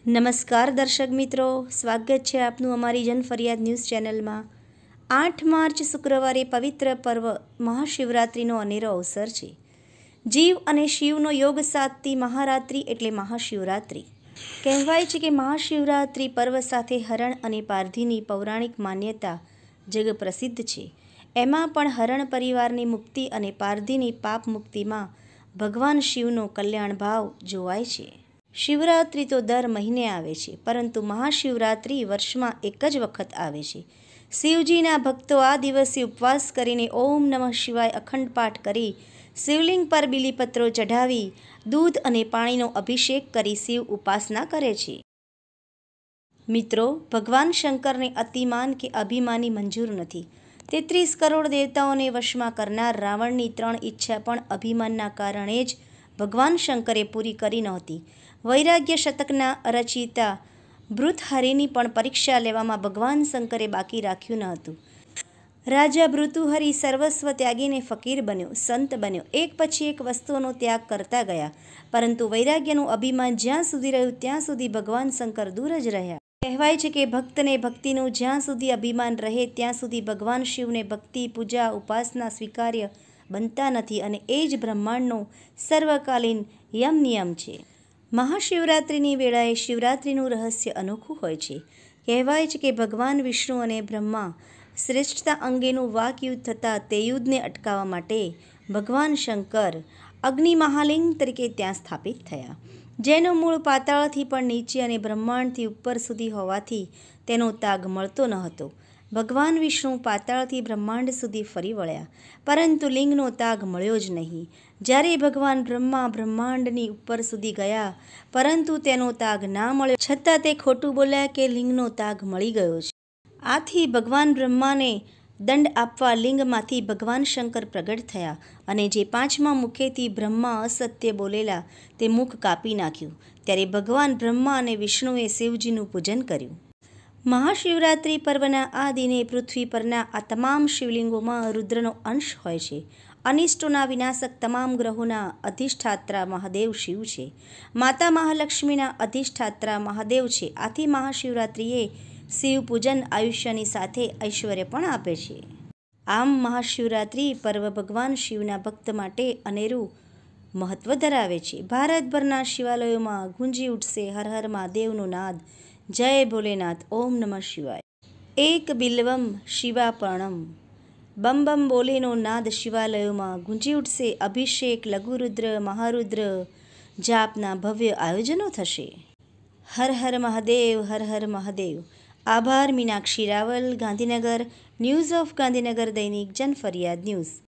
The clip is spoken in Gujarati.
નમસ્કાર દર્શક મિત્રો, સ્વાગત છે આપનું અમારી જનફરિયાદ ન્યૂઝ ચેનલમાં। 8 માર્ચ શુક્રવારે પવિત્ર પર્વ મહાશિવરાત્રિનો અનેરો અવસર છે। જીવ અને શિવનો યોગ સાધતી મહારાત્રિ એટલે મહાશિવરાત્રિ। કહેવાય છે કે મહાશિવરાત્રિ પર્વ સાથે હરણ અને પારધીની પૌરાણિક માન્યતા જગ પ્રસિદ્ધ છે। એમાં પણ હરણ પરિવારની મુક્તિ અને પારધીની પાપ મુક્તિમાં ભગવાન શિવનો કલ્યાણ ભાવ જોવાય છે। શિવરાત્રિ તો દર મહિને આવે છે, પરંતુ મહાશિવરાત્રિ વર્ષમાં એક જ વખત આવે છે। શિવજીના ભક્તો આ દિવસે ઉપવાસ કરીને ઓમ નમઃ શિવાય અખંડ પાઠ કરી, શિવલિંગ પર બીલીપત્રો ચઢાવી, દૂધ અને પાણીનો અભિષેક કરી શિવ ઉપાસના કરે છે। મિત્રો, ભગવાન શંકરને અતિમાન કે અભિમાની મંજૂર નથી। 33 કરોડ દેવતાઓને વશમાં કરનાર રાવણની 3 ઈચ્છા પણ અભિમાનના કારણે જ ભગવાન શંકરે પૂરી કરી નહોતી। વૈરાગ્ય શતકના રચયિતા ભૃતહરિની પણ પરીક્ષા લેવામાં ભગવાન શંકરે બાકી રાખ્યું ન હતું। રાજા ભૃતુહરિ સર્વસ્વ ત્યાગીને ફકીર બન્યો, સંત બન્યો, એક પછી એક વસ્તુઓનો ત્યાગ કરતા ગયા, પરંતુ વૈરાગ્યનું અભિમાન જ્યાં સુધી રહ્યું ત્યાં સુધી ભગવાન શંકર દૂર જ રહ્યા। કહેવાય છે કે ભક્તને ભક્તિનું જ્યાં સુધી અભિમાન રહે ત્યાં સુધી ભગવાન શિવને ભક્તિ, પૂજા, ઉપાસના સ્વીકાર્ય બનતા નથી, અને એ જ બ્રહ્માંડનો સર્વકાલીન યમ છે। મહાશિવરાત્રિની વેળાએ શિવરાત્રિનું રહસ્ય અનોખું હોય છે। કહેવાય છે કે ભગવાન વિષ્ણુ અને બ્રહ્મા શ્રેષ્ઠતા અંગેનું વાકયુદ્ધ થતાં તે યુદ્ધને અટકાવવા માટે ભગવાન શંકર અગ્નિ મહાલિંગ તરીકે ત્યાં સ્થાપિત થયા, જેનું મૂળ પાતાળથી પણ નીચે અને બ્રહ્માંડથી ઉપર સુધી હોવાથી તેનો તાગ મળતો ન હતો। ભગવાન વિષ્ણુ પાતાળથી બ્રહ્માંડ સુધી ફરી વળ્યા, પરંતુ લિંગનો તાગ મળ્યો જ નહીં। જ્યારે ભગવાન બ્રહ્મા બ્રહ્માંડની ઉપર સુધી ગયા, પરંતુ તેનો તાગ ના મળ્યો, છતાં તે ખોટું બોલ્યા કે લિંગનો તાગ મળી ગયો છે। આથી ભગવાન બ્રહ્માને દંડ આપવા લિંગમાંથી ભગવાન શંકર પ્રગટ થયા, અને જે 5મા મુખેથી બ્રહ્મા અસત્ય બોલેલા તે મુખ કાપી નાખ્યું। ત્યારે ભગવાન બ્રહ્મા અને વિષ્ણુએ શિવજીનું પૂજન કર્યું। મહાશિવરાત્રિ પર્વના આ દિને પૃથ્વી પરના આ તમામ શિવલિંગોમાં રુદ્રનો અંશ હોય છે। અનિષ્ટોના વિનાશક તમામ ગ્રહોના અધિષ્ઠાત્રા મહાદેવ શિવ છે। માતા મહાલક્ષ્મીના અધિષ્ઠાત્રા મહાદેવ છે। આથી મહાશિવરાત્રિએ શિવ પૂજન આયુષ્યની સાથે ઐશ્વર્ય પણ આપે છે। આમ મહાશિવરાત્રિ પર્વ ભગવાન શિવના ભક્ત માટે અનેરું મહત્વ ધરાવે છે। ભારતભરના શિવાલયોમાં ગુંજી ઉઠશે હર હર મહાદેવનો નાદ, જય ભોલેનાથ, ઓમ નમઃ શિવાય। એક બિલ્વમ શિવાર્પણમ, બમ બમ બોલેનો નાદ શિવાલયોમાં ગુંજી ઉઠશે। અભિષેક, લઘુરુદ્ર, મહારુદ્ર જાપના ભવ્ય આયોજનો થશે। હર હર મહાદેવ, હર હર મહાદેવ। આભાર। Meenakshi Raval, Gandhinagar, news of Gandhinagar, Dainik Janfariyad news.